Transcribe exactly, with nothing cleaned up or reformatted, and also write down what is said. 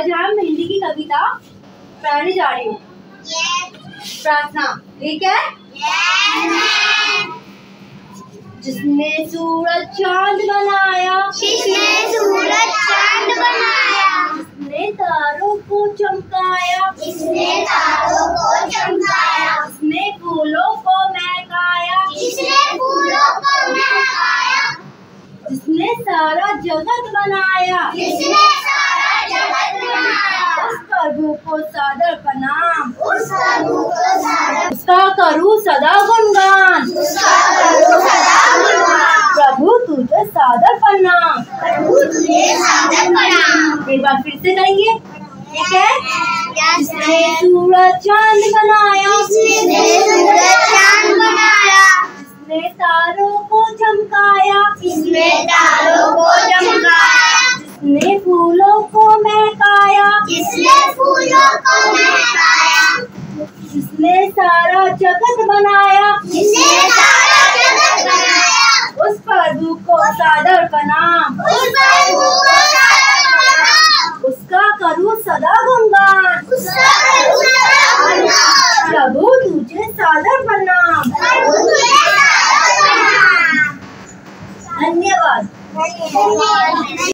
आज हम हिंदी की कविता पढ़ने जा रही हूँ। प्रार्थना, ठीक है? जिसने सूरज चांद बनाया, जिसने सूरज चांद बनाया, जिसने तारों को चमकाया, जिसने तारों को चमकाया, जिसने फूलों को महकाया, जिसने फूलों को महकाया, जिसने सारा जगत बनाया, जिसने सारा जगत बनाया, उस प्रभु को सादर प्रणाम, उस प्रभु को सादर, उसका करूँ सदा गुणगान, उसका करूँ सदा गुणगान। प्रभु तुझे सादर प्रणाम, प्रभु तुझे सादर प्रणाम। एक बार फिर से करेंगे, ठीक है? जिसने जिसने सूरज चांद बनाया, सूरज चांद बनाया, जिसने तारों को चमकाया, जिसने तारों को चमकाया, जिसने फूलों को महकाया, जिसने फूलों को महकाया, जिसने सारा जगत बनाया, जिसने सारा जगत बनाया, उस प्रभु को सादर प्रणाम, उस प्रभु को सादर प्रणाम। उसका करूँ सदा गुणगान, उसका करूँ सदा गुणगान। प्रभु तुझे सादर प्रणाम। प्रभु तुझे सादर प्रणाम। धन्यवाद। धन्यवाद।